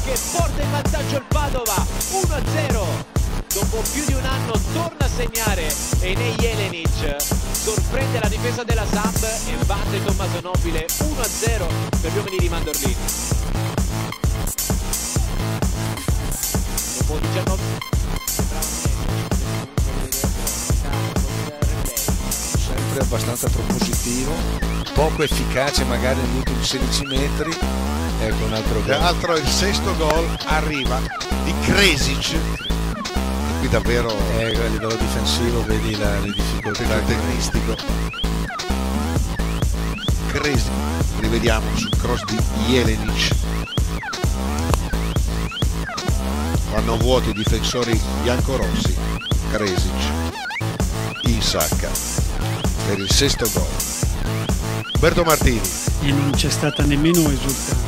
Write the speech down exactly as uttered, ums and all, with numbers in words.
che porta in vantaggio il Padova uno a zero. Dopo più di un anno torna a segnare Enei Jelenic, sorprende la difesa della Samp e batte Tommaso Nobile uno a zero per gli uomini di Mandorlini. Dopo diciannove sempre abbastanza propositivo, poco efficace magari negli ultimi sedici metri. Ecco un altro gol. Altro il sesto gol arriva di Kresic. Qui davvero eh, a livello difensivo vedi la, le difficoltà caratteristico. Kresic, rivediamo sul cross di Jelenic. Vanno vuoti i difensori biancorossi. Kresic in sacca per il sesto gol. Roberto Martini. E non c'è stata nemmeno esultanza.